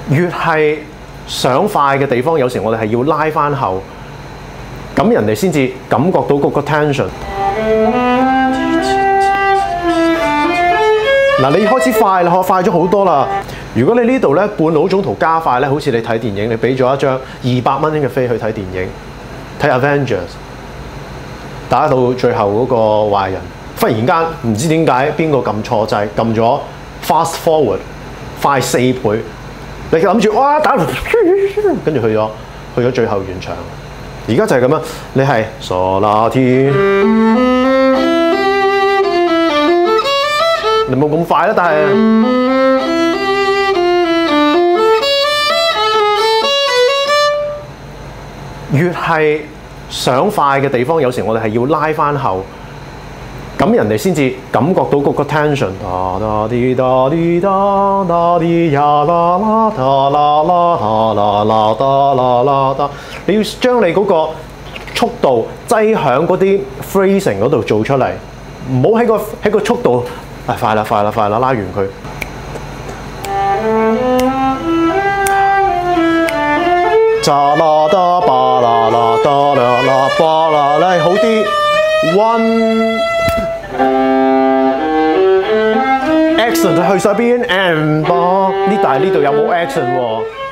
越係想快嘅地方，有時我哋係要拉翻後，咁人哋先至感覺到嗰個 tension。嗱，你開始快啦，快咗好多啦。如果你呢度咧半路中途加快咧，好似你睇電影，你俾咗一張200蚊嘅飛去睇電影，睇 Avengers， 打到最後嗰個壞人，忽然間唔知點解邊個撳錯掣，撳咗 fast forward 快4倍，你諗住哇打，跟住去咗最後完場。而家就係咁樣，你係傻啦天。你冇咁快啦，但係越係想快嘅地方，有時我哋係要拉翻後，咁人哋先至感覺到嗰個 tension。你要將你嗰個速度擠響嗰啲 phrasing 嗰度做出嚟，唔好喺個速度。快啦，拉完佢。咋啦da吧啦啦da啦啦吧啦啦，好啲。One accent 去晒邊？ and 吧，但係呢度有冇 accent 喎？